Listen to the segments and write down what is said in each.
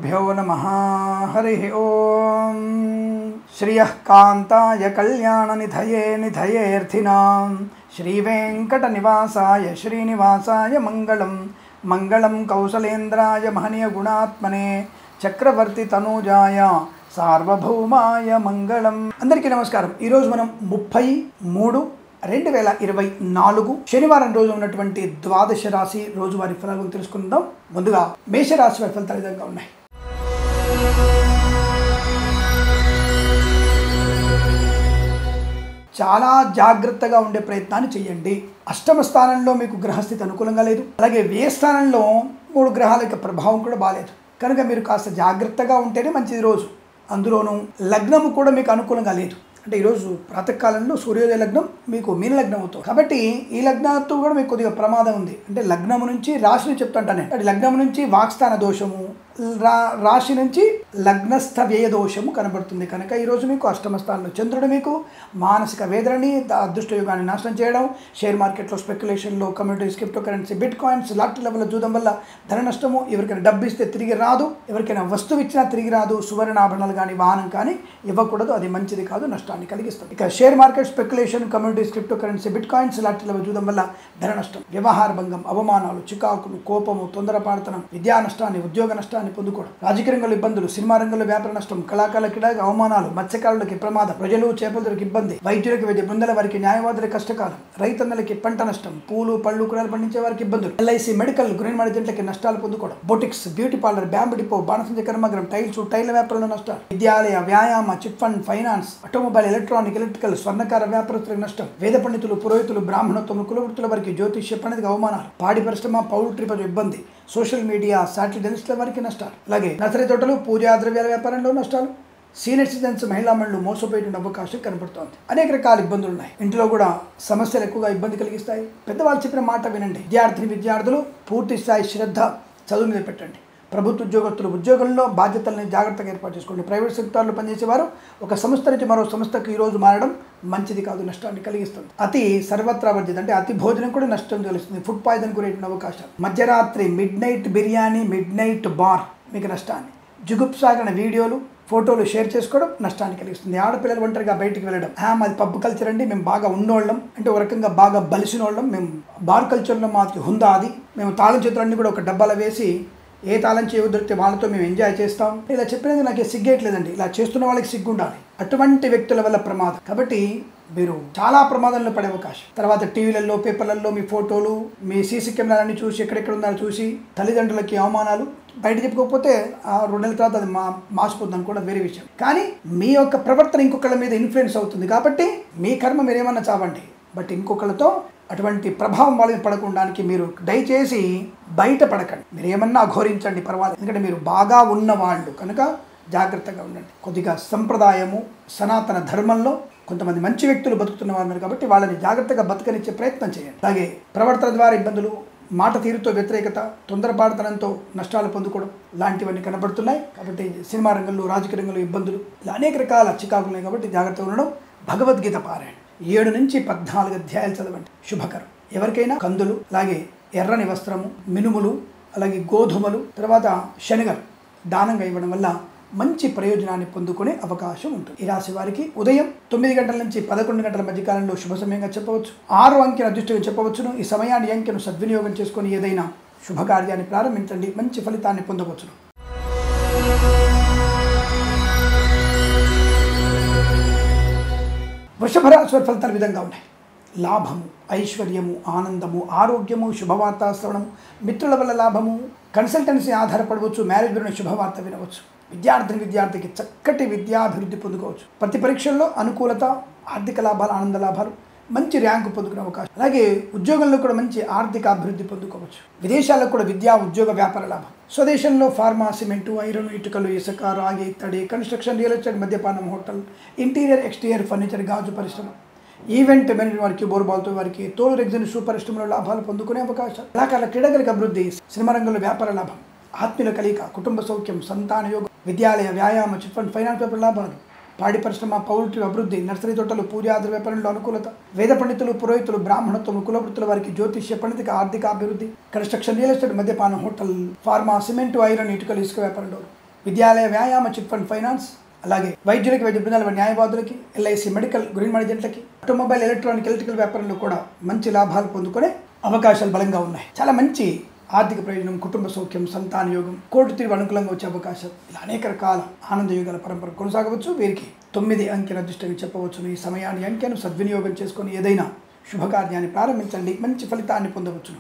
श्रीगुरुभ्यो नमः। हरिः ओम्। श्रियः कान्ताय कल्याणनिधये निधयेऽर्थिनां श्रीवेङ्कटनिवासाय श्रीनिवासाय मङ्गलं मङ्गलं कौसलेन्द्राय महनीयगुणात्मने चक्रवर्ती तनूजाय सार्वभौमाय मंगलम। अंदरिकी नमस्कारम। ఈ రోజు మనం 33/2024 శనివారం రోజు ఉన్నటువంటి ద్వాదశ రాశి రోజువారీ ఫలాలను తెలుసుకుందాం। ముందుగా మేష రాశి వారి ఫలితాలు విధంగా ఉన్నాయి। చాలా జాగ్రత్తగా ఉండే ప్రయత్నాన్ని చేయండి। అష్టమ స్థానంలో మీకు గ్రహస్థితి అనుకూలంగా లేదు, అలాగే వ్యయ స్థానంలో 3 గ్రహాల యొక్క ప్రభావం కూడా బాలేదు, కనుక మీరు కాస్త జాగ్రత్తగా ఉంటేనే మంచిది రోజు। అందులోనూ లగ్నము కూడా మీకు అనుకూలంగా లేదు, అంటే ఈరోజు ప్రాతకాలంలో సూర్యోదయ లగ్నం మీకు మీన లగ్నం అవుతుంది, కాబట్టి ఈ లగ్నంతో కూడా మీకు కొద్దిగా ప్రమాదం ఉంది। అంటే లగ్నము నుంచి రాశిని చెప్తుంటానే, అంటే లగ్నము నుంచి వాక్స్థాన దోషము, రాశి నుంచి లగ్నస్థ వ్యయ దోషము కనబడుతుంది, కనుక ఈరోజు మీకు అష్టమ స్థానంలో చంద్రుడు మీకు మానసిక వేదనని అదృష్ట యుగాన్ని నాశనం చేయడం, షేర్ మార్కెట్లో స్పెక్యులేషన్లో, communities, crypto currency, bitcoins, lottery లెవెల్లో చూడడం వల్ల ధన నష్టము, ఎవరికైనా డబ్బు ఇస్తే తిరిగి రాదు, ఎవరికైనా వస్తువు ఇచ్చినా తిరిగి రాదు, సువర్ణాభరణాలు కానీ వాహనం కానీ ఇవ్వకూడదు, అది మంచిది కాదు, నష్టాన్ని కలిగిస్తుంది। ఇక share market, speculation, communities, crypto currency, bitcoins, lottery level చూడడం వల్ల ధన నష్టం, వ్యవహార భంగం, అవమానాలు, చికాకులు, కోపము, తొందరపాటుతనం, విద్యా నష్టాన్ని, ఉద్యోగ నష్టాన్ని పొందుకోవడం, రాజకీయ రంగంలో ఇబ్బందులు, సినిమా రంగంలో వ్యాపార నష్టం, కళాకారులకి అవమానాలు, మత్స్యకారులకి ప్రమాదం, ప్రజలు చేపలకి ఇబ్బంది, వైద్యులకి వైద్య బృందాల వారికి, న్యాయవాదులకి కష్టకాలం, రైతన్నలకి పంట నష్టం, పూలు పళ్ళు కూరలు పండించే వారికి ఇబ్బందులు, ఎల్ఐసి, మెడికల్, గృహిణి మడిజెంట్లకి నష్టాలు పొందుకోవడం, boutiques, beauty parlour, bamboo depot, బాణసంచ కర్మాగారం, టైల్స్, టైల్ వ్యాపారంలో నష్టాలు, విద్యాలయ, వ్యాయామ, chit fund, finance, automobile, electronic, electrical, స్వర్ణకార వ్యాపారస్తులకు నష్టం, వేద పండితులు, పురోహితులు, బ్రాహ్మణత్వం, కులవృత్తుల వారికి, జ్యోతిష్య పండితులకు అవమానాలు, పాడి పరిశ్రమ, పౌల్ట్రీ ఇబ్బంది, సోషల్ మీడియా, శాటిలైట్ల వారికి నష్టాలు, అలాగే నర్సరీ తోటలు, పూజా ద్రవ్యాల వ్యాపారంలో నష్టాలు, సీనియర్ సిటిజన్స్, మహిళా మండలు మోసపోయేటువంటి అవకాశం కనబడుతోంది। అనేక రకాల ఇబ్బందులు ఉన్నాయి, ఇంట్లో కూడా సమస్యలు ఎక్కువగా ఇబ్బంది కలిగిస్తాయి। పెద్దవాళ్ళు చెప్పిన మాట వినండి। విద్యార్థులు పూర్తి స్థాయి శ్రద్ధ చదువు మీద పెట్టండి। ప్రభుత్వ ఉద్యోగస్తులు ఉద్యోగంలో బాధ్యతల్ని జాగ్రత్తగా ఏర్పాటు చేసుకోండి। ప్రైవేట్ సెక్టార్లో పనిచేసేవారు ఒక సంస్థ నుంచి మరో సంస్థకు ఈరోజు మారడం మంచిది కాదు, నష్టాన్ని కలిగిస్తుంది। అతి సర్వత్రా వర్జిత, అంటే అతి భోజనం కూడా నష్టం తెలుస్తుంది, ఫుడ్ పాయిజన్ గురైన అవకాశాలు, మధ్యరాత్రి midnight biryani, midnight bar మీకు నష్టాన్ని, జుగుప్సాగిన వీడియోలు, ఫోటోలు షేర్ చేసుకోవడం నష్టాన్ని కలిగిస్తుంది। ఆడపిల్లలు ఒంటరిగా బయటికి వెళ్ళడం, మాది పబ్ కల్చర్ అండి, మేము బాగా ఉన్నోళ్ళం, అంటే ఒక రకంగా బాగా బలిసిన వాళ్ళం, మేము బార్ కల్చర్లో మాకు హుందా అది, మేము తాళం చేతులన్నీ కూడా ఒక డబ్బాలో వేసి ఏ తాళం చేయవు దొరికితే వాళ్ళతో మేము ఎంజాయ్ చేస్తాం, ఇలా చెప్పినది నాకు సిగ్గేయట్లేదండి, ఇలా చేస్తున్న వాళ్ళకి సిగ్గు ఉండాలి, అటువంటి వ్యక్తుల వల్ల ప్రమాదం, కాబట్టి మీరు చాలా ప్రమాదంలో పడే అవకాశం। తర్వాత టీవీలలో, పేపర్లలో మీ ఫోటోలు, మీ సీసీ కెమెరాలన్నీ చూసి ఎక్కడెక్కడ ఉన్నారో చూసి తల్లిదండ్రులకి అవమానాలు, బయట చెప్పుకోకపోతే ఆ 2 నెలల తర్వాత అది మాసిపోతుంది అనుకోవడం వేరే విషయం, కానీ మీ యొక్క ప్రవర్తన ఇంకొకళ్ళ మీద ఇన్ఫ్లుయెన్స్ అవుతుంది, కాబట్టి మీ కర్మ మీరేమన్నా చావండి, బట్ ఇంకొకళ్ళతో అటువంటి ప్రభావం వాళ్ళని పడకుండానికి మీరు దయచేసి బయట పడకండి, మీరు ఏమన్నా అఘోరించండి పర్వాలేదు, ఎందుకంటే మీరు బాగా ఉన్నవాళ్ళు కనుక జాగ్రత్తగా ఉండండి। కొద్దిగా సంప్రదాయము, సనాతన ధర్మంలో కొంతమంది మంచి వ్యక్తులు బతుకుతున్న వారు కాబట్టి వాళ్ళని జాగ్రత్తగా బతకనిచ్చే ప్రయత్నం చేయండి। అలాగే ప్రవర్తన ద్వారా ఇబ్బందులు, మాట తీరుతో వ్యతిరేకత, తొందరపాటుతనంతో నష్టాలు పొందుకోవడం లాంటివన్నీ కనబడుతున్నాయి, కాబట్టి సినిమా రంగంలో, రాజకీయ రంగంలో ఇబ్బందులు, ఇలా అనేక రకాల చికాకులు ఉన్నాయి, కాబట్టి జాగ్రత్తగా ఉండడం। భగవద్గీత పారాయణ 7 నుంచి 14 అధ్యాయాలు చదవండి, శుభకరం। ఎవరికైనా కందులు, అలాగే ఎర్రని వస్త్రము, మినుములు, అలాగే గోధుమలు, తర్వాత శనగలు దానంగా ఇవ్వడం వల్ల మంచి ప్రయోజనాన్ని పొందుకునే అవకాశం ఉంటుంది। ఈ రాశి వారికి ఉదయం 9 గంటల నుంచి 11 గంటల మధ్యకాలంలో శుభ సమయంగా చెప్పవచ్చు, 6 అంకెను అదృష్టంగా చెప్పవచ్చును। ఈ సమయాన్ని అంకెను సద్వినియోగం చేసుకొని ఏదైనా శుభకార్యాన్ని ప్రారంభించండి, మంచి ఫలితాన్ని పొందవచ్చును। వృషభ రాశి వారి ఫలితాలు విధంగా ఉన్నాయి। లాభము, ఐశ్వర్యము, ఆనందము, ఆరోగ్యము, శుభవార్త శ్రవణము, మిత్రుల వల్ల లాభము, కన్సల్టెన్సీ ఆధారపడవచ్చు, మ్యారేజ్ గురిన శుభవార్త వినవచ్చు, విద్యార్థికి చక్కటి విద్యాభివృద్ధి పొందుకోవచ్చు, ప్రతి పరీక్షల్లో అనుకూలత, ఆర్థిక లాభాలు, ఆనంద లాభాలు, మంచి ర్యాంకు పొందుకునే అవకాశం, అలాగే ఉద్యోగంలో కూడా మంచి ఆర్థిక అభివృద్ధి పొందుకోవచ్చు, విదేశాల్లో కూడా విద్యా, ఉద్యోగ, వ్యాపార లాభం, స్వదేశంలో ఫార్మా, సిమెంటు, ఐరన్, ఇటుకలు, ఇసుక, రాగి, తడి, కన్స్ట్రక్షన్, రియల్ ఎస్టేట్, మద్యపానం, హోటల్, ఇంటీరియర్, ఎక్స్టీరియర్ ఫర్నిచర్, గాజు పరిశ్రమ, ఈవెంట్ మేనేజ్మెంట్ వారికి, బోర్బాల్తో వారికి, తోలు రెగ్జిన్ షూ పరిశ్రమలో లాభాలు పొందుకునే అవకాశం, కళాకారుల క్రీడలకు అభివృద్ధి, సినిమా రంగంలో వ్యాపార లాభం, ఆత్మీయుల కలిక, కుటుంబ సౌఖ్యం, సంతాన యోగం, విద్యాలయ, వ్యాయామ, చిట్ ఫండ్, ఫైనాన్స్ వ్యాపార లాభాలు, పాడి పరిశ్రమ, పౌల్ట్రీ అభివృద్ధి, నర్సరీ తోటలు, పూజా వ్యాపారంలో అనుకూలత, వేద పండితులు, పురోహితులు, బ్రాహ్మణత్వం, కులవృత్తుల వారికి, జ్యోతిష్య పండితులకు ఆర్థిక అభివృద్ధి, కన్స్ట్రక్షన్, రియల్ ఎస్టేట్, మద్యపానం, హోటల్, ఫార్మా, సిమెంటు, ఐరన్, ఇటుకలు, ఇసుక వ్యాపారంలో, విద్యాలయ వ్యాయామ చిట్ ఫండ్ ఫైనాన్స్, అలాగే వైద్యులకి, వైద్య బృందాల న్యాయవాదులకి, ఎల్ఐసి మెడికల్ గృహ ఏజెంట్లకి, ఆటోమొబైల్, ఎలక్ట్రానిక్, ఎలక్ట్రికల్ వ్యాపారంలో కూడా మంచి లాభాలు పొందుకునే అవకాశాలు బలంగా ఉన్నాయి. చాలా మంచి ఆర్థిక ప్రయోజనం, కుటుంబ సౌఖ్యం, సంతాన యోగం, కోర్టు తీర్పు అనుకూలంగా వచ్చే అవకాశం, ఇలా అనేక రకాల ఆనంద యోగాల పరంపర కొనసాగవచ్చు. వీరికి 9 అంకెల అదృష్టంగా చెప్పవచ్చును. ఈ సమయాన్ని, అంకెను సద్వినియోగం చేసుకొని ఏదైనా శుభకార్యాన్ని ప్రారంభించండి, మంచి ఫలితాన్ని పొందవచ్చును.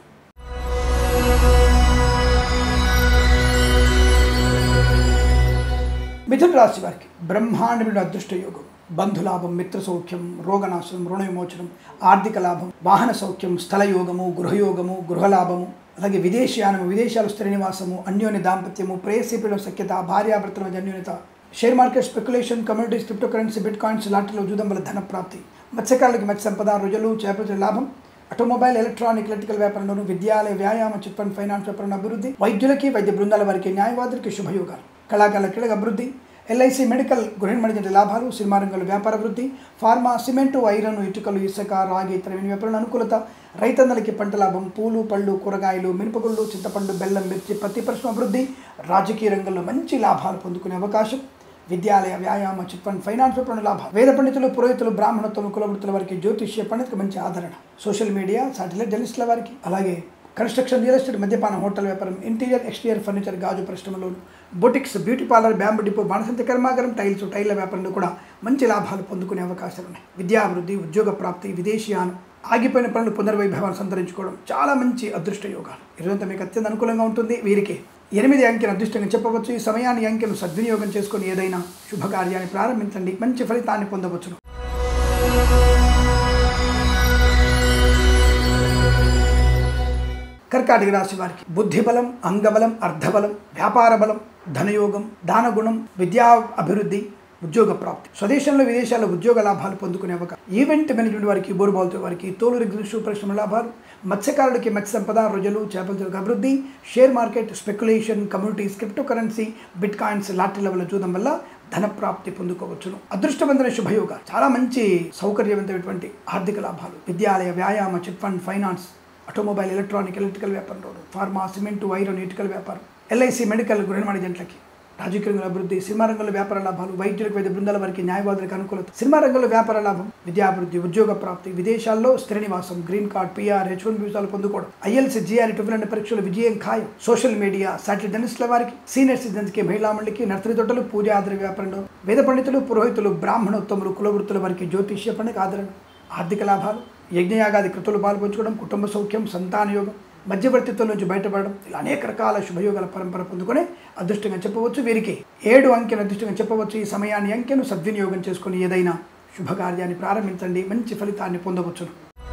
మిథున రాశి వారికి బ్రహ్మాండమైన అదృష్ట యోగం, బంధులాభం, మిత్ర సౌఖ్యం, రోగనాశనం, రుణ విమోచనం, ఆర్థిక లాభం, వాహన సౌఖ్యం, స్థల యోగము, గృహయోగము, గృహలాభము, అలాగే విదేశీయానము, విదేశాలు స్థిర నివాసము, అన్యోన్య దాంపత్యము, ప్రేయసీపీడం సఖ్యత, భార్యాభర్తల మధ్య అన్యోన్యత, share market, speculation, communities, crypto currency, bitcoins, లాటరీలో జూదం వల్ల ధన ప్రాప్తి, మత్స్యకారులకి మత్స్య సంపద, రొయ్యలు, చేపల లాభం, ఆటోమొబైల్, ఎలక్ట్రానిక్, ఎలక్ట్రికల్ వ్యాపారంలోను, విద్యాలయ వ్యాయామ చిట్ ఫండ్ ఫైనాన్స్ వ్యాపారంలో అభివృద్ధి, వైద్యులకి, వైద్య బృందాల వారికి, న్యాయవాదులకి శుభయోగాలు, కళాకారుల క్రీడల అభివృద్ధి, ఎల్ఐసి మెడికల్ గృహ లాభాలు, సినిమా రంగంలో వ్యాపార వృద్ధి, ఫార్మా, సిమెంటు, ఐరన్, ఇటుకలు, ఇసుక, రాగి, ఇతరమైన వ్యాపారంలో అనుకూలత, రైతన్నలకి పంట లాభం, పూలు, పళ్ళు, కూరగాయలు, మినపగుళ్ళు, చింతపండు, బెల్లం, మిర్చి, పత్తి పరిశ్రమ అభివృద్ధి, రాజకీయ రంగంలో మంచి లాభాలు పొందుకునే అవకాశం, విద్యాలయ వ్యాయామ చిట్ ఫండ్ ఫైనాన్స్ వ్యాపారంలో లాభాలు, వేద పండితులు, పురోహితులు, బ్రాహ్మణత్వం, కులవృత్తుల వారికి, జ్యోతిష్య పండితులకు మంచి ఆదరణ, సోషల్ మీడియా, సాటిలైట్ జర్నలిస్టుల వారికి, అలాగే కన్స్ట్రక్షన్, రియల్ ఎస్టేట్, మద్యపానం, హోటల్ వ్యాపారం, ఇంటీరియర్, ఎక్స్టీరియర్ ఫర్నిచర్, గాజు పరిశ్రమలోను, boutiques, beauty parlour, bamboo depot, బాణసంత కర్మాగారం, టైల్ల వ్యాపారంలో కూడా మంచి లాభాలు పొందుకునే అవకాశాలు ఉన్నాయి. విద్యాభివృద్ధి, ఉద్యోగ ప్రాప్తి, విదేశీయానం, ఆగిపోయిన పనులు పునర్వైభవాన్ని సంతరించుకోవడం, చాలా మంచి అదృష్ట యోగాలు. ఈరోజంతా మీకు అత్యంత అనుకూలంగా ఉంటుంది. వీరికి 8 అంకెను అదృష్టంగా చెప్పవచ్చు. ఈ సమయాన్ని, అంకెను సద్వినియోగం చేసుకొని ఏదైనా శుభకార్యాన్ని ప్రారంభించండి, మంచి ఫలితాన్ని పొందవచ్చును. కర్కాటక రాశి వారికి బుద్ధిబలం, అంగబలం, అర్ధబలం, వ్యాపార బలం, ధనయోగం, దానగుణం, విద్యా అభివృద్ధి, ఉద్యోగ ప్రాప్తి, స్వదేశంలో, విదేశాల్లో ఉద్యోగ లాభాలు పొందుకునే అవకాశం, ఈవెంట్ మేనేజ్మెంట్ వారికి, బోరుబాల్తో వారికి, తోలు రిగ్గు పరిశ్రమ లాభాలు, మత్స్యకారులకి మత్స్య సంపద, రొయ్యలు, చేపల అభివృద్ధి, share market, speculation, communities, crypto currency, bitcoins, లాటరీల వల్ల చూడడం వల్ల ధన ప్రాప్తి పొందుకోవచ్చును. అదృష్టవంతమైన శుభయోగ, చాలా మంచి సౌకర్యవంతమైనటువంటి ఆర్థిక లాభాలు, విద్యాలయ వ్యాయామ chit fund finance, automobile, electronic, electrical వ్యాపారంలో, ఫార్మా, సిమెంటు, ఐరన్, ఇటుకల వ్యాపారం, ఎల్ఐసి మెడికల్ గృహ ఏజెంట్లకి, రాజకీయ రంగంలో అభివృద్ధి, సినిమా రంగంలో వ్యాపార లాభాలు, వైద్యులకు, వైద్య బృందాల వారికి, న్యాయవాదులకు అనుకూలత, సినిమా రంగంలో వ్యాపార లాభం, విద్యాభివృద్ధి, ఉద్యోగ ప్రాప్తి, విదేశాల్లో స్థిర నివాసం, గ్రీన్ కార్డ్, పిఆర్, H1 వీసాలు పొందుకోవడం, ఐఎల్సి, జిఆర్, ట్రిపుల్ పరీక్షలు విజయం ఖాయం, సోషల్ మీడియా, సాటిలైట్ జర్నలిస్టుల వారికి, సీనియర్ సిటిజన్స్కి, మహిళా మండలికి, నర్సరీ తోటలు, పూజ ఆధార వ్యాపారంలో, వేద పండితులు, పురోహితులు, బ్రాహ్మణోత్తములు, కులవృత్తుల వారికి, జ్యోతిష్య పండుగ ఆదరణ, ఆర్థిక లాభాలు, యజ్ఞయాగాది కృతులు పాల్పంచుకోవడం, కుటుంబ సౌఖ్యం, సంతాన యోగం, మధ్యవర్తిత్వం నుంచి బయటపడడం, ఇలా అనేక రకాల శుభయోగాల పరంపర పొందుకునే అదృష్టంగా చెప్పవచ్చు. వీరికి 7 అంకెను అదృష్టంగా చెప్పవచ్చు. ఈ సమయాన్ని, అంకెను సద్వినియోగం చేసుకుని ఏదైనా శుభకార్యాన్ని ప్రారంభించండి, మంచి ఫలితాన్ని పొందవచ్చును.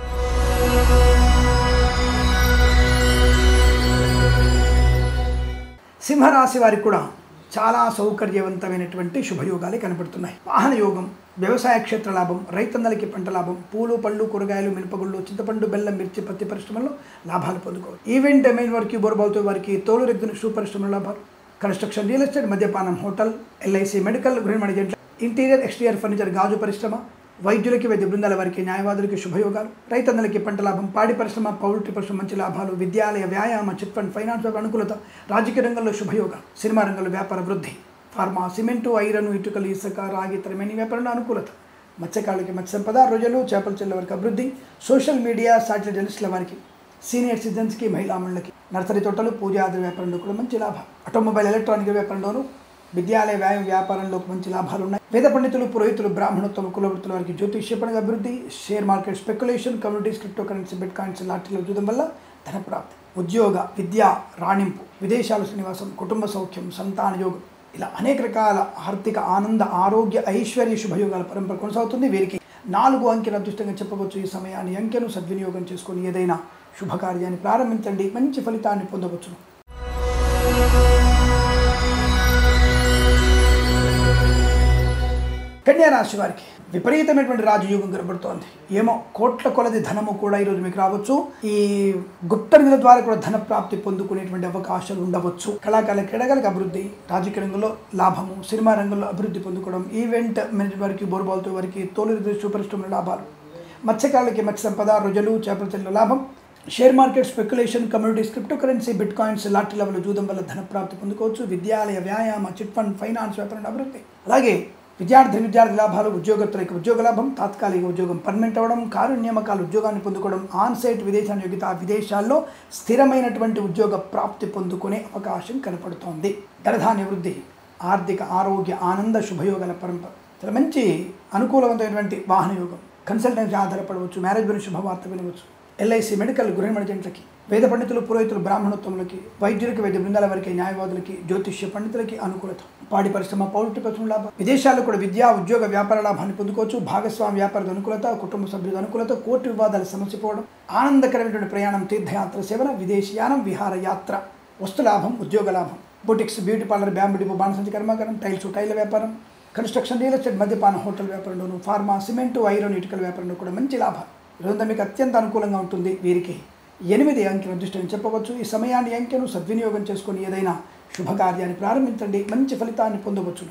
సింహరాశి వారికి కూడా చాలా సౌకర్యవంతమైనటువంటి శుభయోగాలే కనబడుతున్నాయి. వాహన యోగం, వ్యవసాయ క్షేత్ర లాభం, రైతన్నలకి పంట లాభం, పూలు, పళ్ళు, కూరగాయలు, మినపగుళ్ళు, చింతపండు, బెల్లం, మిర్చి, పత్తి పరిశ్రమల్లో లాభాలు పొందుకోవచ్చు. ఈవెంట్ డొమైన్ వారికి, బోరుబాల్తో వారికి, తోలు రెగ్గును షూ పరిశ్రమలో లాభాలు, కన్స్ట్రక్షన్, రియల్ ఎస్టేట్, మద్యపానం, హోటల్, ఎల్ఐసి మెడికల్ గృహ ఏజెంట్ల, ఇంటీరియర్, ఎక్స్టీరియర్ ఫర్నిచర్, గాజు పరిశ్రమ, వైద్యులకి, వైద్య బృందాల వారికి, న్యాయవాదులకి శుభయోగాలు, రైతన్నలకి పంట లాభం, పాడి పరిశ్రమ, పౌల్ట్రీ పరిశ్రమ మంచి లాభాలు, విద్యాలయ వ్యాయామ చిట్ ఫండ్ ఫైనాన్స్ అనుకూలత, రాజకీయ రంగంలో శుభయోగాలు, సినిమా రంగంలో వ్యాపార వృద్ధి, ఫార్మా, సిమెంటు, ఐరన్, ఇటుకలు, ఇసుక, రాగి, ఇతరమైన వ్యాపారంలో అనుకూలత, మత్స్యకారులకి మత్స్య సంపద, రొయ్యలు, చేపల చెల్ల వారికి అభివృద్ధి, సోషల్ మీడియా, సాటిలైట్ జర్నలిస్టుల వారికి, సీనియర్ సిటిజన్స్కి, మహిళా మండలికి, నర్సరీ తోటలు, పూజ ఆధార వ్యాపారంలో కూడా మంచి లాభం, ఆటోమొబైల్, ఎలక్ట్రానిక్ వ్యాపారంలోనూ, విద్యాలయ వ్యాపారంలో మంచి లాభాలు ఉన్నాయి. వేద పండితులు, పురోహితులు, బ్రాహ్మణత్వం, కులవృత్తుల వారికి, జ్యోతిష్య పండుగ అభివృద్ధి, share market, speculation, communities, crypto currency, bitcoins, లాటరీలో చూడడం వల్ల ధన ప్రాప్తి, ఉద్యోగ, విద్య రాణింపు, విదేశాలు శ్రీనివాసం, కుటుంబ సౌఖ్యం, సంతాన యోగం, ఇలా అనేక రకాల ఆర్థిక ఆనంద, ఆరోగ్య, ఐశ్వర్య శుభయోగాల పరంపర కొనసాగుతుంది. వీరికి 4 అంకెను అదృష్టంగా చెప్పవచ్చు. ఈ సమయాన్ని, అంకెను సద్వినియోగం చేసుకొని ఏదైనా శుభకార్యాన్ని ప్రారంభించండి, మంచి ఫలితాన్ని పొందవచ్చును. కన్యా రాశి వారికి విపరీతమైనటువంటి రాజయోగం కనబడుతోంది. ఏమో కోట్ల కొలది ధనము కూడా ఈరోజు మీకు రావచ్చు. ఈ గుప్త నిధుల ద్వారా కూడా ధన ప్రాప్తి పొందుకునేటువంటి అవకాశాలు ఉండవచ్చు. కళాకారుల, క్రీడలకు అభివృద్ధి, రాజకీయ రంగంలో లాభము, సినిమా రంగంలో అభివృద్ధి పొందుకోవడం, ఈవెంట్ మేనేజ్మెంట్ వారికి, బోరుబాల్తో వారికి, తోలు పరిశ్రమల లాభాలు, మత్స్యకారులకి మత్స్య సంపద, రొయ్యలు, చేపల చెల్ల లాభం, share market speculation, communities, crypto currency, bitcoins, lottery level జూదం వల్ల ధన ప్రాప్తి పొందుకోవచ్చు. విద్యాలయ, వ్యాయామ, చిట్ ఫండ్, ఫైనాన్స్, వ్యాపారం అభివృద్ధి. అలాగే విద్యార్థి లాభాలు, ఉద్యోగస్తులకు ఉద్యోగ లాభం, తాత్కాలిక ఉద్యోగం పర్మనెంట్ అవ్వడం, కారు నియామకాలు ఉద్యోగాన్ని పొందుకోవడం, ఆన్సైట్ విదేశాల యోగ్యత, విదేశాల్లో స్థిరమైనటువంటి ఉద్యోగ ప్రాప్తి పొందుకునే అవకాశం కనపడుతోంది. ధనధాన్య వృద్ధి, ఆర్థిక, ఆరోగ్య, ఆనంద, శుభయోగాల పరంపర. చాలా మంచి అనుకూలవంతమైనటువంటి వాహన యోగం, కన్సల్టెన్సీ ఆధారపడవచ్చు, మ్యారేజ్ గురించి శుభవార్త వినవచ్చు. ఎల్ఐసి, మెడికల్, గృహ ఏజెంట్లకి, వేద పండితులు, పురోహితులు, బ్రాహ్మణోత్తములకి, వైద్యులకి, వైద్య బృందాల వారికి, న్యాయవాదులకి, జ్యోతిష్య పండితులకి అనుకూలత. పాడి పరిశ్రమ, పౌల్ట్రీ పరిశ్రమ లాభం. విదేశాల్లో కూడా విద్యా, ఉద్యోగ, వ్యాపార లాభాన్ని పొందుకోవచ్చు. భాగస్వామి వ్యాపాರದ అనుకూలత, కుటుంబ సభ్యుల అనుకూలత, కోర్టు వివాదాల సమస్యపోవడం, ఆనందకరమైనటువంటి ప్రయాణం, తీర్థయాత్ర సేవన, విదేశీయానం, విహారయాత్ర, వస్తులాభం, ఉద్యోగ లాభం. Boutiques, beauty parlour, bamboo depot, బాణసంచి కర్మాగారం, టైల వ్యాపారం, కన్స్ట్రక్షన్, రియల్ ఎస్టేట్, మద్యపాన, హోటల్ వ్యాపారంలోను, ఫార్మా, సిమెంటు, ఐరన్, ఇటుకల వ్యాపారంలో కూడా మంచి లాభాలు. ఈరోజు మీకు అత్యంత అనుకూలంగా ఉంటుంది. వీరికి 8 అంకెల అదృష్టం చెప్పవచ్చు. ఈ సమయాన్ని అంకెను సద్వినియోగం చేసుకొని ఏదైనా శుభకార్యాన్ని ప్రారంభించండి, మంచి ఫలితాన్ని పొందవచ్చు.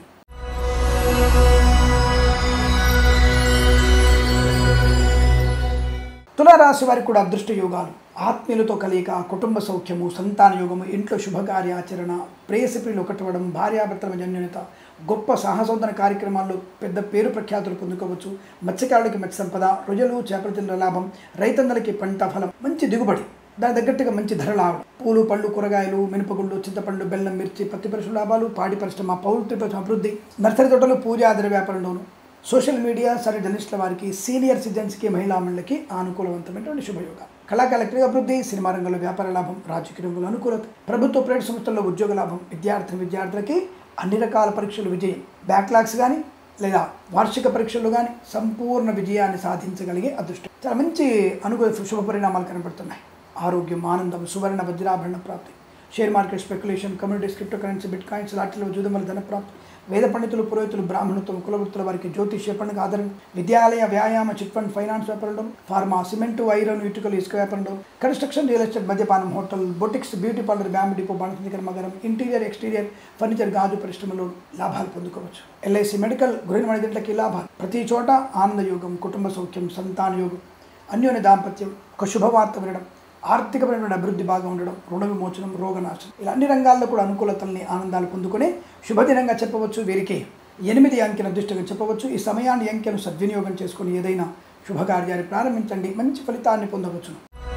తులారాశి వారికి కూడా అదృష్ట యోగాలు, ఆత్మీయులతో కలయిక, కుటుంబ సౌఖ్యము, సంతాన యోగము, ఇంట్లో శుభకార్యాచరణ, ప్రేయసిప్రియులు ఒకటవడం, భార్యాభర్తల మధ్య అన్యోన్యత, గొప్ప సాహసోదన కార్యక్రమాల్లో పెద్ద పేరు ప్రఖ్యాతులు పొందుకోవచ్చు. మత్స్యకారులకి మత్స్య సంపద, రొయ్యలు, చేపల లాభం, రైతన్నలకి పంట ఫలం, మంచి దిగుబడి, దాని తగ్గట్టుగా మంచి ధర లాభం. పూలు, పళ్ళు, కూరగాయలు, మినపగుళ్ళు, చింతపండు, బెల్లం, మిర్చి, పత్తి పరిశ్రమ లాభాలు, పాడి పరిశ్రమ, పౌల్ట్రీ పరిశ్రమ అభివృద్ధి, నర్సరీ తోటలు, పూజా ఆధార వ్యాపారంలోను, సోషల్ మీడియా, జర్నలిస్టుల వారికి, సీనియర్ సిటిజన్స్కి, మహిళా మండలికి అనుకూలవంతమైనటువంటి శుభయోగాలు. కళాకారులకు అభివృద్ధి, సినిమా రంగంలో వ్యాపార లాభం, రాజకీయ రంగంలో అనుకూలత, ప్రభుత్వ ప్రైవేట్ సంస్థల్లో ఉద్యోగ లాభం, విద్యార్థులకి అన్ని రకాల పరీక్షలు విజయం, బ్యాక్లాగ్స్ కానీ లేదా వార్షిక పరీక్షలు కానీ సంపూర్ణ విజయాన్ని సాధించగలిగే అదృష్టం. చాలా మంచి అనుకూల శుభ పరిణామాలు కనబడుతున్నాయి. ఆరోగ్యం, ఆనందం, సువర్ణ వజ్రాభరణ ప్రాప్తి. Share market speculation, communities, crypto currency, bitcoins, లాటరీలో జూదం వల్ల ధన ప్రాప్తి. వేద పండితులు, పురోహితులు, బ్రాహ్మణత్వం, కులవృత్తుల వారికి జ్యోతిష్య పండుగ ఆధారం, విద్యాలయ, వ్యాయామ, చిట్ ఫండ్, ఫైనాన్స్ వ్యాపారంలో, ఫార్మా, సిమెంటు, ఐరన్, ఇటుకలు, ఇసుక వ్యాపారంలో, కన్స్ట్రక్షన్, రియల్ ఎస్టేట్, మద్యపానం, hotel, boutiques, beauty parlour, bamboo depot, బాణసంచి కర్మాగారం, ఇంటీరియర్, ఎక్స్టీరియర్, ఫర్నిచర్, గాజు పరిశ్రమలో లాభాలు పొందుకోవచ్చు. ఎల్ఐసి, మెడికల్, గృహ ఏజెంట్లకి లాభాలు. ప్రతి చోట ఆనందయోగం, కుటుంబ సౌఖ్యం, సంతాన యోగం, అన్యోన్య దాంపత్యం, ఒక శుభవార్త వినడం, ఆర్థికపరమైన అభివృద్ధి బాగా ఉండడం, రుణ విమోచనం, రోగనాశనం, ఇలా అన్ని రంగాల్లో కూడా అనుకూలతల్ని, ఆనందాలు పొందుకునే శుభదినంగా చెప్పవచ్చు. వీరికి 8 అంకెల అదృష్టంగా చెప్పవచ్చు. ఈ సమయాన్ని అంకెను సద్వినియోగం చేసుకుని ఏదైనా శుభకార్యాన్ని ప్రారంభించండి, మంచి ఫలితాన్ని పొందవచ్చు.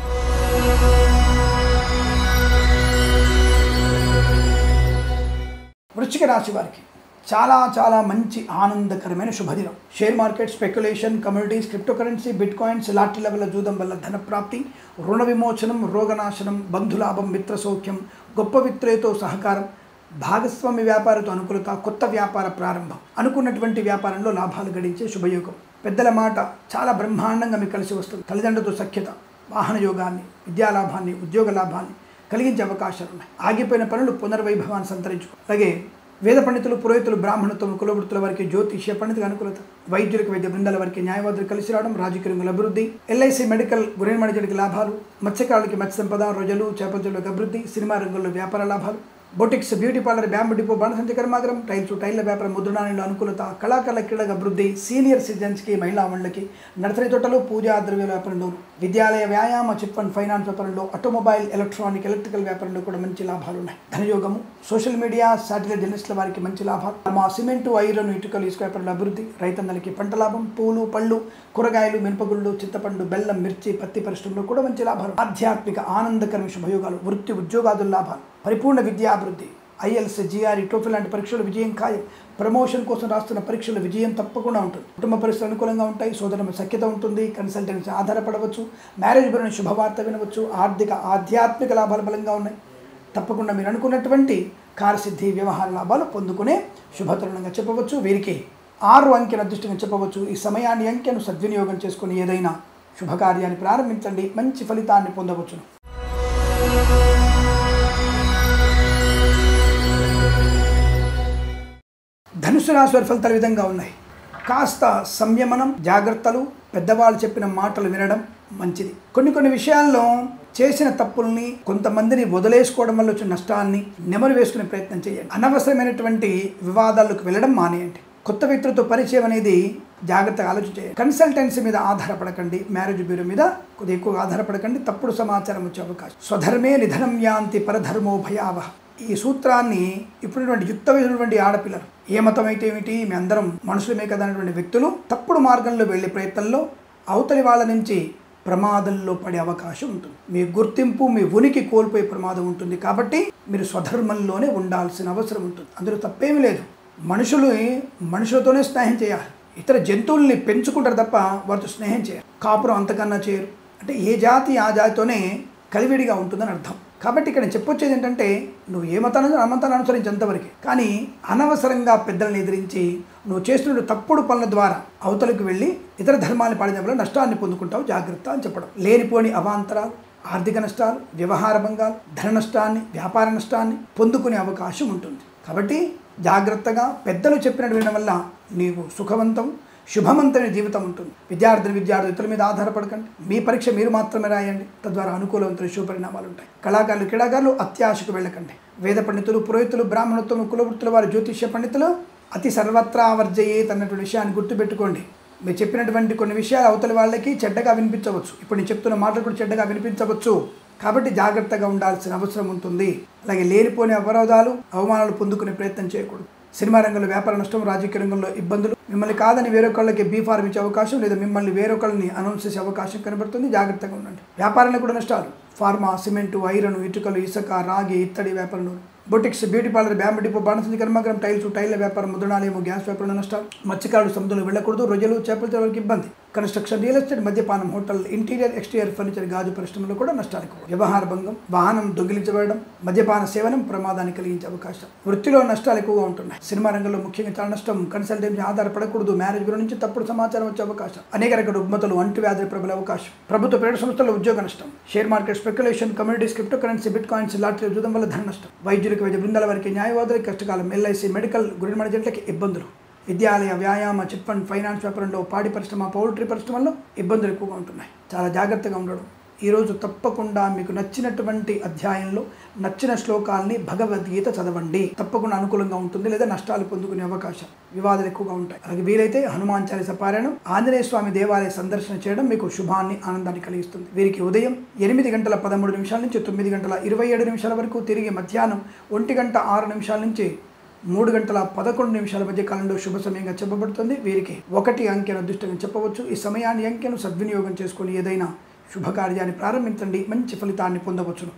వృశ్చిక రాశి వారికి చాలా మంచి ఆనందకరమైన శుభదినం. Share market speculation, communities, crypto currency, bitcoins, lottery level జూదం వల్ల ధన ప్రాప్తి, రుణ విమోచనం, రోగనాశనం, బంధులాభం, మిత్ర సౌఖ్యం, గొప్ప మిత్రులతో సహకారం, భాగస్వామి వ్యాపారతో అనుకూలత, కొత్త వ్యాపార ప్రారంభం, అనుకున్నటువంటి వ్యాపారంలో లాభాలు గడించే శుభయోగం. పెద్దల మాట చాలా బ్రహ్మాండంగా మీకు కలిసి వస్తుంది. తల్లిదండ్రులతో సఖ్యత, వాహన యోగాన్ని, విద్యాలాభాన్ని, ఉద్యోగ లాభాన్ని కలిగించే అవకాశాలు ఉన్నాయి. ఆగిపోయిన పనులు పునర్వైభవాన్ని సంతరించుకో. అలాగే వేద పండితులు, పురోహితులు, బ్రాహ్మణత్వం, కులవృత్తుల వారికి, జ్యోతిష్య పండితుల అనుకూలత, వైద్యులకు, వైద్య బృందాల వారికి, న్యాయవాదులు కలిసి రావడం, రాజకీయ రంగుల అభివృద్ధి, ఎల్ఐసి, మెడికల్, గృహ ఏజెంట్లకి లాభాలు, మత్స్యకారులకి మత్స్య సంపద, రొయ్యలు, చేపల అభివృద్ధి, సినిమా రంగంలో వ్యాపార లాభాలు, boutiques, beauty parlour, bamboo depot, బాణసంచి కర్మాగారం, టైల్ల వ్యాపారం, ముద్రణాలయంలో అనుకూలత, కళాకారుల క్రీడల అభివృద్ధి, సీనియర్ సిటిజన్స్కి, మహిళా మండలికి, నర్సరీ తోటలు, పూజా ద్రవ్యాల వ్యాపారంలో, విద్యాలయ, వ్యాయామ, చిట్ ఫండ్, ఫైనాన్స్ వ్యాపారంలో, ఆటోమొబైల్, ఎలక్ట్రానిక్, ఎలక్ట్రికల్ వ్యాపారంలో కూడా మంచి లాభాలు ఉన్నాయి. ధనయోగము, సోషల్ మీడియా, శాటిలైట్ జర్నలిస్టుల వారికి మంచి లాభాలు, మా సిమెంటు, ఐరన్, ఇటుకలు, ఇసుక వ్యాపారంలో అభివృద్ధి, రైతన్నలకి పంట లాభం, పూలు, పళ్ళు, కూరగాయలు, మినపగుళ్ళు, చింతపండు, బెల్లం, మిర్చి, పత్తి పరిశ్రమలో కూడా మంచి లాభాలు. ఆధ్యాత్మిక ఆనందకరమైన శుభయోగాలు, వృత్తి ఉద్యోగాదుల లాభాలు, పరిపూర్ణ విద్యాభివృద్ధి, ఐఎల్స్, జిఆర్ఈ, టోఫెల్ లాంటి పరీక్షలు విజయం ఖాయం. ప్రమోషన్ కోసం రాస్తున్న పరీక్షలు విజయం తప్పకుండా ఉంటుంది. కుటుంబ పరిస్థితులు అనుకూలంగా ఉంటాయి. సోదరుల సఖ్యత ఉంటుంది. కన్సల్టెన్సీ ఆధారపడవచ్చు. మ్యారేజ్ గురించి శుభవార్త వినవచ్చు. ఆధ్యాత్మిక లాభాలు బలంగా ఉన్నాయి. తప్పకుండా మీరు అనుకున్నటువంటి కార్యసిద్ధి, వ్యవహార లాభాలు పొందుకునే శుభతరుణంగా చెప్పవచ్చు. వీరికి 6 అంకెల అదృష్టంగా చెప్పవచ్చు. ఈ సమయాన్ని అంకెను సద్వినియోగం చేసుకుని ఏదైనా శుభకార్యాన్ని ప్రారంభించండి, మంచి ఫలితాన్ని పొందవచ్చు. ధనుసు రాశి వారి ఫలితాలు విధంగా ఉన్నాయి. కాస్త సంయమనం, జాగ్రత్తలు, పెద్దవాళ్ళు చెప్పిన మాటలు వినడం మంచిది. కొన్ని విషయాల్లో చేసిన తప్పుల్ని, కొంతమందిని వదిలేసుకోవడం వల్ల వచ్చిన నష్టాన్ని నెమరు వేసుకునే ప్రయత్నం చేయండి. అనవసరమైనటువంటి వివాదాలకు వెళ్ళడం మానేయండి. కొత్త వ్యక్తులతో పరిచయం అనేది జాగ్రత్తగా ఆలోచించండి. కన్సల్టెన్సీ మీద ఆధారపడకండి. మ్యారేజ్ బ్యూరో మీద కొద్దిగా ఎక్కువగా ఆధారపడకండి. తప్పుడు సమాచారం వచ్చే అవకాశం. స్వధర్మే నిధనం యాంతి పరధర్మో భయావహ. ఈ సూత్రాన్ని ఇప్పుడున్నటువంటి యుక్త వయసున్నటువంటి ఆడపిల్లలు, ఏ మతం అయితే ఏమిటి, మీ అందరం మనుషులమే కదా అనేటువంటి వ్యక్తులు తప్పుడు మార్గంలో వెళ్ళే ప్రయత్నంలో అవతలి వాళ్ళ నుంచి ప్రమాదంలో పడే అవకాశం ఉంటుంది. మీ గుర్తింపు, మీ ఉనికి కోల్పోయే ప్రమాదం ఉంటుంది. కాబట్టి మీరు స్వధర్మంలోనే ఉండాల్సిన అవసరం ఉంటుంది. అందులో తప్పేమీ లేదు. మనుషులతోనే స్నేహం చేయాలి. ఇతర జంతువుల్ని పెంచుకుంటారు తప్ప వారితో స్నేహం చేయరు. కాపురం అంతకన్నా చేయరు. అంటే ఏ జాతి ఆ జాతితోనే కలివిడిగా ఉంటుందని అర్థం. కాబట్టి ఇక్కడ చెప్పొచ్చేది ఏంటంటే, నువ్వు ఏ మతాన్ని ఆ మతాన్ని అనుసరించేంతవరకే. కానీ అనవసరంగా పెద్దలను ఎదిరించి నువ్వు చేస్తున్న తప్పుడు పనుల ద్వారా అవతలకు వెళ్ళి ఇతర ధర్మాన్ని పాటించడం వల్ల నష్టాన్ని పొందుకుంటావు, జాగ్రత్త అని చెప్పడం. లేనిపోని అవాంతరాలు, ఆర్థిక నష్టాలు, వ్యవహార భంగాలు, ధన నష్టాన్ని, వ్యాపార నష్టాన్ని పొందుకునే అవకాశం ఉంటుంది. కాబట్టి జాగ్రత్తగా పెద్దలు చెప్పినట్టు వినడం వల్ల నీవు సుఖవంతం, శుభవంతమైన జీవితం ఉంటుంది. విద్యార్థులు ఇతరుల మీద ఆధారపడకండి. మీ పరీక్ష మీరు మాత్రమే రాయండి. తద్వారా అనుకూలవంతమైన శుభపరిణామాలు ఉంటాయి. కళాకారులు, క్రీడాకారులు అత్యాశకు వెళ్ళకండి. వేద పండితులు, పురోహితులు, బ్రాహ్మణత్వం, కులవృత్తుల వారు, జ్యోతిష్య పండితులు అతి సర్వత్రా వర్జయేత్ అన్నటువంటి విషయాన్ని గుర్తుపెట్టుకోండి. మీరు చెప్పినటువంటి కొన్ని విషయాలు అవతలి వాళ్ళకి చెడ్డగా వినిపించవచ్చు. ఇప్పుడు నేను చెప్తున్న మాటలు కూడా చెడ్డగా వినిపించవచ్చు. కాబట్టి జాగ్రత్తగా ఉండాల్సిన అవసరం ఉంటుంది. అలాగే లేనిపోని అవరోధాలు, అవమానాలు పొందుకునే ప్రయత్నం చేయకూడదు. సినిమా రంగంలో వ్యాపార నష్టం, రాజకీయ రంగంలో ఇబ్బందులు, మిమ్మల్ని కాదని వేరొకళ్ళకి బీఫార్మ్ ఇచ్చే అవకాశం, లేదా మిమ్మల్ని వేరొకళ్ళని అనౌన్స్ చేసే అవకాశం కనబడుతుంది. జాగ్రత్తగా ఉండండి. వ్యాపారంలో కూడా నష్టాలు. ఫార్మా, సిమెంటు, ఐరన్, ఇటుకలు, ఇసుక, రాగి, ఇత్తడి వ్యాపారంలో, boutiques, beauty parlour, bamboo depot, బాణసంచి కర్మాగారం, టైల్ల వ్యాపారం, ముద్రణాలయము, గ్యాస్ వ్యాపారంలో నష్టాలు. మత్స్యకారులు సముద్రంలో వెళ్ళకూడదు. రొయ్యలు, చేపలు తినడానికి ఇబ్బంది. కన్స్ట్రక్షన్, రియల్ ఎస్టేట్, మద్యపానం, హోటల్, ఇంటీరియర్, ఎక్స్టీరియర్ ఫర్నిచర్, గాజు పరిశ్రమలో కూడా నష్టాలు. వ్యవహార భంగం, వాహనం దొంగిలించబడడం, మద్యపాన సేవనం ప్రమాదాన్ని కలిగించే అవకాశం. వృత్తిలో నష్టాలు ఎక్కువగా ఉంటున్నాయి. సినిమా రంగంలో ముఖ్యంగా చాలా నష్టం. కన్సల్టెన్సీ ఆధారపడకూడదు. మ్యారేజ్ బ్యూరో నుంచి తప్పుడు సమాచారం వచ్చే అవకాశం. అనేక రకాల రుగ్మతలు, అంటువ్యాధులు ప్రబలే అవకాశం. ప్రభుత్వ ప్రైవేట్ సంస్థల్లో ఉద్యోగ నష్టం. Share market speculation, communities, crypto currency, bitcoins, lottery జూదం వల్ల ధన నష్టం. వైద్యులకు, వైద్య బృందాల వారికి, న్యాయవాదులకు కష్టకాలం. ఎల్ఐసి, మెడికల్, గుడి మడిజెంట్లకి ఇబ్బందులు. విద్యాలయ, వ్యాయామ, చిట్ ఫండ్, ఫైనాన్స్ వ్యాపారంలో, పాడి పరిశ్రమ, పౌల్ట్రీ పరిశ్రమల్లో ఇబ్బందులు ఎక్కువగా ఉంటున్నాయి. చాలా జాగ్రత్తగా ఉండడం. ఈరోజు తప్పకుండా మీకు నచ్చినటువంటి అధ్యాయంలో నచ్చిన శ్లోకాలని భగవద్గీత చదవండి. తప్పకుండా అనుకూలంగా ఉంటుంది. లేదా నష్టాలు పొందుకునే అవకాశం, వివాదాలు ఎక్కువగా ఉంటాయి. అలాగే వీలైతే హనుమాన్ చాలీసా పారాయణం, ఆంజనేయ స్వామి దేవాలయ సందర్శన చేయడం మీకు శుభాన్ని, ఆనందాన్ని కలిగిస్తుంది. వీరికి ఉదయం 8:13 నుంచి 9:27 వరకు, తిరిగి మధ్యాహ్నం 1:06 నుంచి 3:11 మధ్య కాలంలో శుభ సమయంగా చెప్పబడుతుంది. వీరికి 1 అంకెను అదృష్టంగా చెప్పవచ్చు. ఈ సమయాన్ని, అంకెను సద్వినియోగం చేసుకుని ఏదైనా శుభకార్యాన్ని ప్రారంభించండి. మంచి ఫలితాన్ని పొందవచ్చును.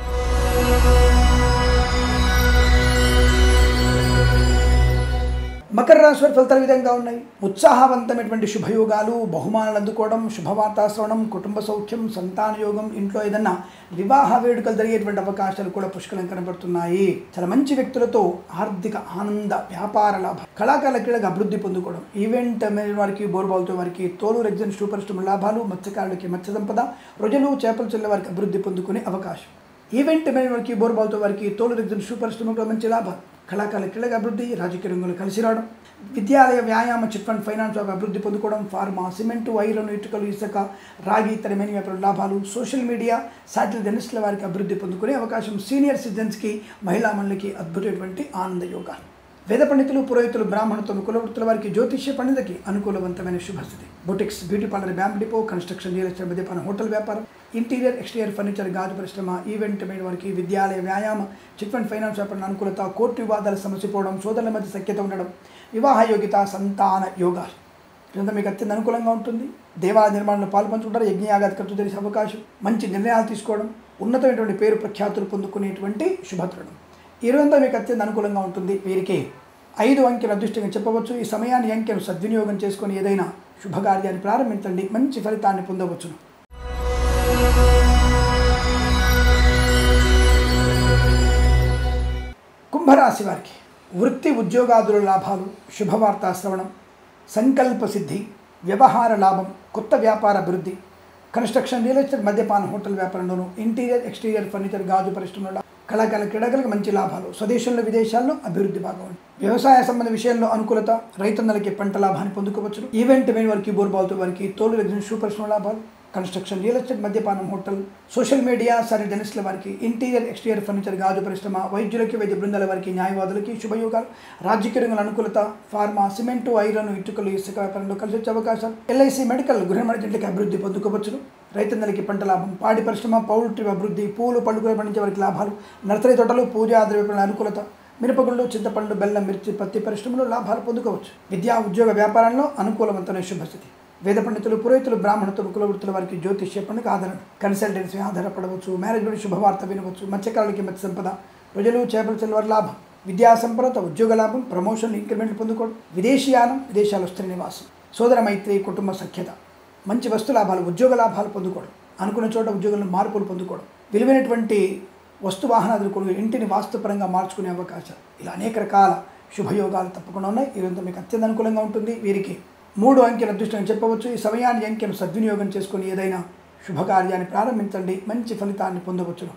మకర రాశి వారి ఫలితాలు విధంగా ఉన్నాయి. ఉత్సాహవంతమైనటువంటి శుభయోగాలు, బహుమానాలు అందుకోవడం, శుభవార్తా శ్రవణం, కుటుంబ సౌఖ్యం, సంతాన యోగం, ఇంట్లో ఏదన్నా వివాహ వేడుకలు జరిగేటువంటి అవకాశాలు కూడా పుష్కలం కనబడుతున్నాయి. చాలా మంచి వ్యక్తులతో ఆర్థిక ఆనంద, వ్యాపార లాభం. కళాకారుల క్రీడగా అభివృద్ధి పొందుకోవడం. ఈవెంట్ వారికి, బోర్బాల్తో వారికి, తోలు రెగ్జన్ షూ పరిశ్రమ లాభాలు. మత్స్యకారులకి మత్స్య సంపద, రొయ్యలు, చేపలు చెల్లె వారికి అభివృద్ధి పొందుకునే అవకాశం. ఈవెంట్ వారికి, బోర్బాల్తో వారికి, తోలు రెగ్జన్ షూ పరిశ్రమలో మంచి లాభాలు. కళాకారుల క్రీడగా అభివృద్ధి, రాజకీయ రంగంలో కలిసి రావడం. విద్యాలయ, వ్యాయామ, చిట్ ఫండ్, ఫైనాన్స్ అభివృద్ధి పొందుకోవడం. ఫార్మా, సిమెంటు, ఐరన్, ఇటుకలు, ఇసుక, రాగి, ఇతర మెయిన్ వ్యాపార లాభాలు. సోషల్ మీడియా, శాటిలైట్ జర్నలిస్టుల వారికి అభివృద్ధి పొందుకునే అవకాశం. సీనియర్ సిటిజన్స్కి, మహిళా మనులకి అద్భుతమైనటువంటి ఆనంద యోగాలు. వేద పండితులు, పురోహితులు, బ్రాహ్మణత్వం, కులవృత్తుల వారికి, జ్యోతిష్య పండితులకి అనుకూలవంతమైన శుభస్థితి. Boutiques, beauty parlour, bamboo depot, construction, real estate, మద్యపాన, హోటల్ వ్యాపారం, ఇంటీరియర్, ఎక్స్టీరియర్ ఫర్నిచర్, గాజు పరిశ్రమ, ఈవెంట్ మేడ్ వారికి, విద్యాలయ, వ్యాయామ, చిట్ ఫండ్, ఫైనాన్స్ వ్యాపారం అనుకూలత. కోర్టు వివాదాల సమస్య పోవడం, సోదరుల మధ్య సఖ్యత ఉండడం. వివాహ యోగ్యత, సంతాన యోగాలు. ఇదంతా మీకు అత్యంత అనుకూలంగా ఉంటుంది. దేవాలయ నిర్మాణంలో పాల్పంచుకుంటారు. యజ్ఞయాగాది ఖర్చు తెలిసే అవకాశం. మంచి నిర్ణయాలు తీసుకోవడం, ఉన్నతమైనటువంటి పేరు ప్రఖ్యాతులు పొందుకునేటువంటి శుభతరుణం. ఈ రోజంతా మీకు అత్యంత అనుకూలంగా ఉంటుంది. వీరికి 5 అంకెను అదృష్టంగా చెప్పవచ్చు. ఈ సమయాన్ని, అంకెను సద్వినియోగం చేసుకొని ఏదైనా శుభకార్యాన్ని ప్రారంభించండి. మంచి ఫలితాన్ని పొందవచ్చును. కుంభరాశి వారికి వృత్తి, ఉద్యోగాదుల లాభాలు, శుభవార్తా శ్రవణం, సంకల్ప సిద్ధి, వ్యవహార లాభం, కొత్త వ్యాపార అభివృద్ధి. కన్స్ట్రక్షన్, రియల్ ఎస్టేట్, మద్యపాన, హోటల్ వ్యాపారంలోను, ఇంటీరియర్, ఎక్స్టీరియర్ ఫర్నిచర్, గాజు పరిశ్రమలో, కళాకారుల క్రీడాకారులకు మంచి లాభాలు. స్వదేశంలో, విదేశాల్లో అభివృద్ధి బాగా ఉంది. వ్యవసాయ సంబంధ విషయంలో అనుకూలత. రైతన్నలకి పంట లాభాన్ని పొందుకోవచ్చు. ఈవెంట్ మెయిన్ వారికి, బోర్బాల్తో వారికి, తోలు రెగ్జన్ షూ పరిశ్రమ లాభాలు. కన్స్ట్రక్షన్, రియల్ ఎస్టేట్, మద్యపానం, హోటల్, సోషల్ మీడియా, సరే జర్నలిస్టుల వారికి, ఇంటీరియర్ ఎక్స్టీరియర్ ఫర్నిచర్, గాజు పరిశ్రమ, వైద్యులకి, వైద్య బృందాల వారికి, న్యాయవాదులకి శుభయోగాలు, రాజకీయ రంగుల అనుకూలత, ఫార్మా, సిమెంటు, ఐరన్, ఇటుకలు, ఇసుక వ్యాపారంలో కలిసి వచ్చే అవకాశాలు, ఎల్ఐసి, మెడికల్, గృహ మణిజెంట్లకి అభివృద్ధి పొందుకోవచ్చును. రైతన్నలకి పంట లాభం, పాడి పరిశ్రమ, పౌల్ట్రీ అభివృద్ధి, పూలు పండుగలు పండించే వారికి లాభాలు, నర్సరీ తోటలు, పూజా ద్రవ్యాల అనుకూలత, మిరపగుళ్ళు, చింతపండు, బెల్లం, మిర్చి, పత్తి పరిశ్రమలో లాభాలు పొందుకోవచ్చు. విద్యా ఉద్యోగ వ్యాపారంలో అనుకూలవంతమైన శుభస్థితి. వేద పండితులు, పురోహితులు, బ్రాహ్మణులు, కులవృత్తుల వారికి జ్యోతిష్య పండుగ ఆధారం, కన్సల్టెన్సీ ఆధారపడవచ్చు. మ్యారేజ్ గురించి శుభవార్త వినవచ్చు. మత్స్యకారులకి మత్స్య సంపద, ప్రజలు, చేపల చెల్వారి లాభం, విద్యా సంపద, ఉద్యోగ లాభం, ప్రమోషన్, ఇంక్రిమెంట్లు పొందుకోవడం, విదేశీయానం, విదేశాలు స్త్రీ నివాసం, సోదర మైత్రి, కుటుంబ సఖ్యత, మంచి వస్తు లాభాలు, ఉద్యోగ లాభాలు పొందుకోవడం, అనుకున్న చోట ఉద్యోగంలో మార్పులు పొందుకోవడం, విలువైనటువంటి వస్తు వాహనాలు కొనుగోలు, ఇంటిని వాస్తుపరంగా మార్చుకునే అవకాశం, ఇలా అనేక రకాల శుభయోగాలు తప్పకుండా ఉన్నాయి. ఈరోజు మీకు అత్యంత అనుకూలంగా ఉంటుంది. వీరికి 3 అంకెల అదృష్టం చెప్పవచ్చు. ఈ సమయాన్ని, అంకెను సద్వినియోగం చేసుకుని ఏదైనా శుభకార్యాన్ని ప్రారంభించండి, మంచి ఫలితాన్ని పొందవచ్చును.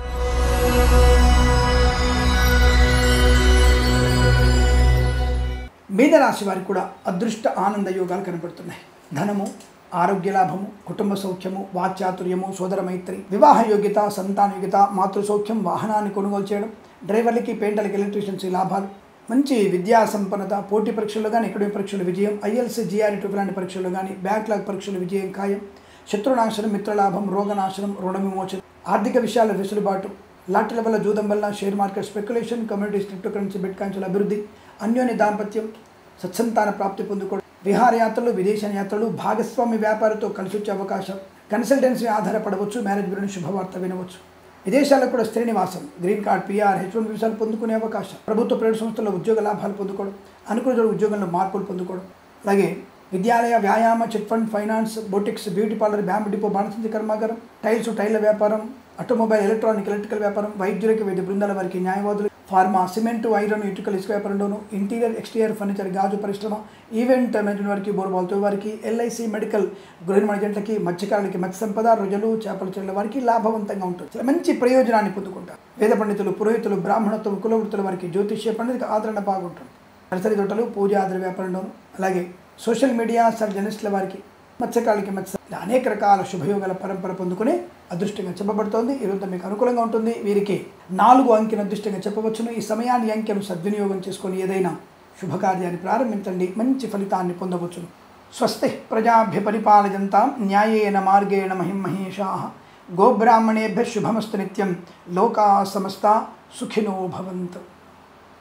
మీనరాశి వారికి కూడా అదృష్ట ఆనంద యోగాలు కనబడుతున్నాయి. ధనము, ఆరోగ్య లాభము, కుటుంబ సౌఖ్యము, వాక్చాతుర్యము, సోదర మైత్రి, వివాహ యోగ్యత, సంతాన యోగ్యత, మాతృ సౌఖ్యం, వాహనాన్ని కొనుగోలు చేయడం, డ్రైవర్లకి, పెయింటర్లకి, ఎలక్ట్రీషియన్స్ లాభాలు, మంచి విద్యా సంపన్నత, పోటీ పరీక్షల్లో కానీ, అకాడమిక్ పరీక్షల విజయం, ఐఎల్సీ, జిఆర్ఈ లాంటి పరీక్షల్లో కానీ, బ్యాక్లాగ్ పరీక్షల విజయం ఖాయం, శత్రునాశనం, మిత్రలాభం, రోగనాశనం, రుణ విమోచన, ఆర్థిక విషయాల వెసులుబాటు, లాటరీల వల్ల, జూదం వల్ల, share market speculation, communities, crypto currency, బిట్ కాయిన్స్ల అభివృద్ధి, అన్యోన్య దాంపత్యం, సత్సంతాన ప్రాప్తి పొందుకోవడం, విహారయాత్రలు, విదేశ యాత్రలు, భాగస్వామి వ్యాపారంతో కలిసి వచ్చే అవకాశం, కన్సల్టెన్సీ ఆధారపడవచ్చు. మ్యారేజ్ గురించి శుభవార్త వినవచ్చు. విదేశాలకు కూడా స్త్రీ నివాసం, గ్రీన్ కార్డ్, పిఆర్, H1 వీసాలు పొందుకునే అవకాశం, ప్రభుత్వ ప్రైవేట్ సంస్థల్లో ఉద్యోగ లాభాలు పొందుకోవడం, అనుకున్న ఉద్యోగంలో మార్పులు పొందుకోవడం, అలాగే విద్యాలయ, వ్యాయామ, chit fund, finance, boutiques, beauty parlour, bamboo depot, బాణసంచి కర్మాగారం, టైల్స్, టైళ్ల వ్యాపారం, ఆటోమొబైల్, ఎలక్ట్రానిక్, ఎలక్ట్రికల్ వ్యాపారం, వైద్యులకి, వైద్య బృందాల వారికి, న్యాయవాదులు, ఫార్మా, సిమెంటు, ఐరన్, ఇటుకలు, ఇసుక వ్యాపారంలోను, ఇంటీరియర్ ఎక్స్టీరియర్ ఫర్నిచర్, గాజు పరిశ్రమ, ఈవెంట్ మేనేజ్మెంట్ వారికి, బోర్బాల్తో వారికి, ఎల్ఐసి, మెడికల్, గృహ మణిజెంట్లకి, మత్స్యకారులకి, మత్స్య సంపద, రొయ్యలు, చేపల చెట్ల వారికి లాభవంతంగా ఉంటుంది. మంచి ప్రయోజనాన్ని పొందుకుంటారు. వేద పండితులు, పురోహితులు, బ్రాహ్మణత్వం, కులవృత్తుల వారికి జ్యోతిష్య పండితులకు ఆదరణ బాగుంటుంది. నర్సరీ తోటలు, పూజా ద్రవ్య వ్యాపారంలోను, అలాగే సోషల్ మీడియా, జర్నలిస్టుల వారికి, మత్స్యకారులకి, ఇలా అనేక రకాల శుభయోగాల పరంపర పొందుకునే అదృష్టంగా చెప్పబడుతోంది. ఈరోజు మీకు అనుకూలంగా ఉంటుంది. వీరికి 4 అంకెను అదృష్టంగా చెప్పవచ్చును. ఈ సమయాన్ని, అంకెను సద్వినియోగం చేసుకొని ఏదైనా శుభకార్యాన్ని ప్రారంభించండి, మంచి ఫలితాన్ని పొందవచ్చును. స్వస్తి ప్రజాభ్య పరిపాలయంతాం న్యాయేన మార్గేణ మహిమహేషాః గోబ్రాహ్మణేభ్యః శుభమస్తు నిత్యం లోకాః సమస్తాః సుఖినో భవంతు.